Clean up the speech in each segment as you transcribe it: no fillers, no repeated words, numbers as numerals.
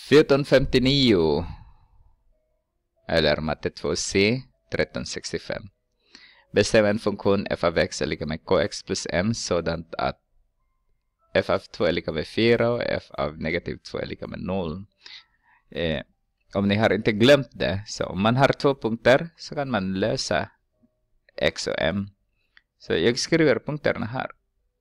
1459 eller matte 2c 1365. Bestäm en funktion f av x är lika med kx plus m sådant att f av 2 är lika med 4 och f av negativ 2 är lika med 0. Om ni har inte glömt det, så om man har 2 punkter så kan man lösa x och m. Så jag skriver punkterna här.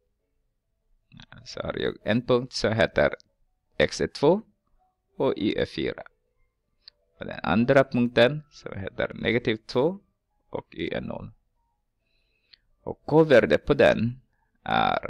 Så har jag en punkt som heter x är 2 och y är 4. Och den andra punkten som heter negativ 2 och y är 0. Och k-värde på den är,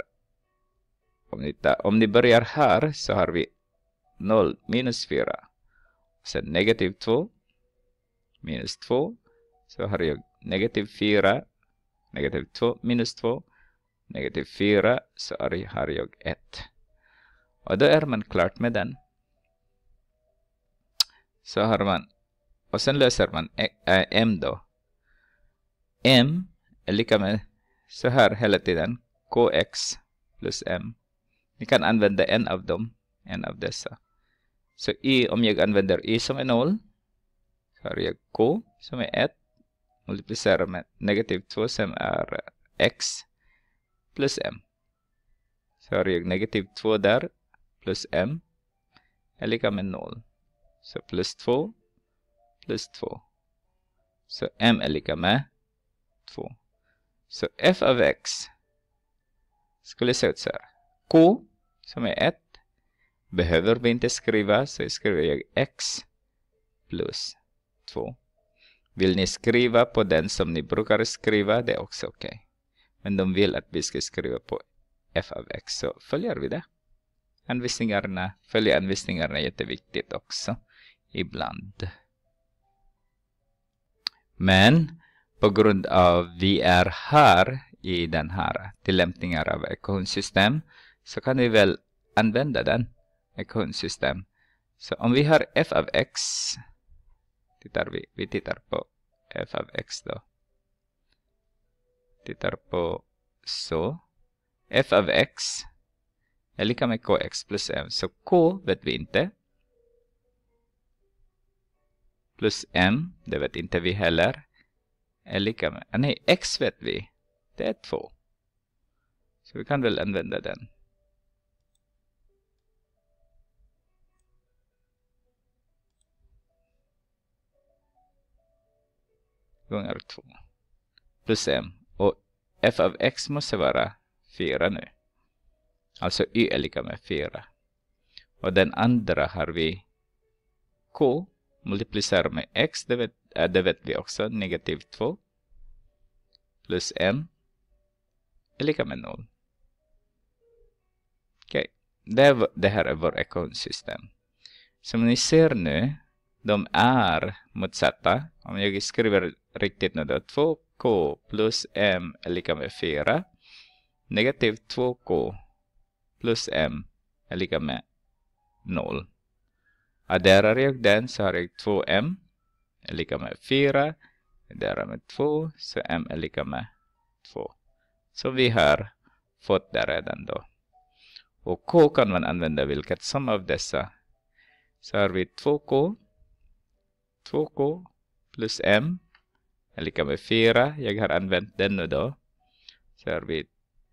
om ni börjar här så har vi 0 minus 4. Sen negativ 2 minus 2. Så har jag negativ 4, negativ 2 minus 2, negativ 4, så har jag 1. Och då är man klart med den. Så har man, och sen löser man m då. M är lika med så här hela tiden, kx plus m. Ni kan använda en av dem, en av dessa. Så y, om jag använder y som är 0, så har jag k som är 1, multiplicerar med negativ 2 som är x plus m. Så har jag negativ 2 där, plus m är lika med 0. Så plus 2 plus 2. Så m är lika med 2. Så f av x skulle se ut så här. K som är 1 behöver vi inte skriva, så skriver jag x plus 2. Vill ni skriva på den som ni brukar skriva, det är också okej. Men de vill att vi ska skriva på f av x, så följer vi det. Följa anvisningarna är jätteviktigt också ibland. Men på grund av vi är här i den här tillämpningar av ekvationssystem, så kan vi väl använda den ekvationssystem. Så om vi har f av x, vi tittar på f av x då. Tittar på så. F av x är lika med kx plus m. Så k vet vi inte. Plus m, det vet inte vi heller. Är lika med, nej, x vet vi. Det är 2. Så vi kan väl använda den. Gånger 2. Plus m. Och f av x måste vara 4 nu. Alltså y är lika med 4. Och den andra har vi k multiplicerar med x. Det vet vi också. Negativ 2. Plus m är lika med 0. Okej. Det här är vår ekvationssystem. Som ni ser nu, de är motsatta. Om jag skriver riktigt nu då. 2k plus m är lika med 4. Negativ 2k plus m är lika med 0. Adderar jag den så har jag 2m är lika med 4. Adderar med 2 så m är lika med 2. Så vi har fått det redan då. Och k kan man använda vilket som av dessa. Så har vi 2k plus m är lika med 4. Jag har använt den nu då. Så har vi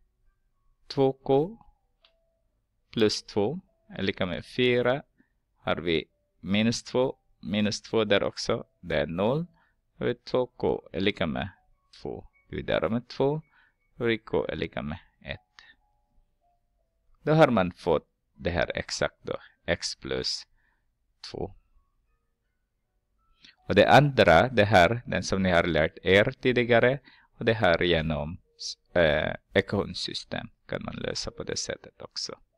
2k plus 2 är lika med 4. Har vi minus 2 där också. Det är 0. Har vi 2k är lika med 2. Dividerar med 2. Har vi k är lika med 1. Då har man fått det här exakt då. X plus 2. Och det andra, det här, den som ni har lärt er tidigare. Och det här genom ekvationssystem kan man lösa på det sättet också.